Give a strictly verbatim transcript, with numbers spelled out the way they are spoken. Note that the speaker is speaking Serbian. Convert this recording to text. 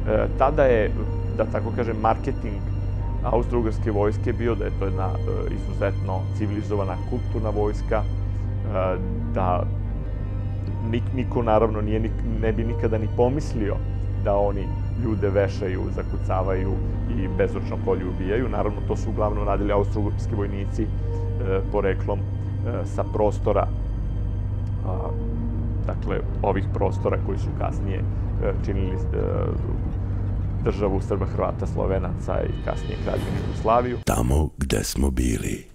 Tada je, da tako kažem, marketing austro-ugarske vojske bio da je to jedna izuzetno civilizovana, kulturna vojska, da niko naravno ne bi nikada ni pomislio da oni ljude vešaju, zakucavaju i bezočno kolju ubijaju. Naravno, to su uglavnom radili austro-ugarski vojnici poreklom sa prostora, dakle, ovih prostora koji su kasnije činili državu Srba, Hrvata, Slovenaca i kasnije Kraljevinu Jugoslaviju. Tamo gde smo bili.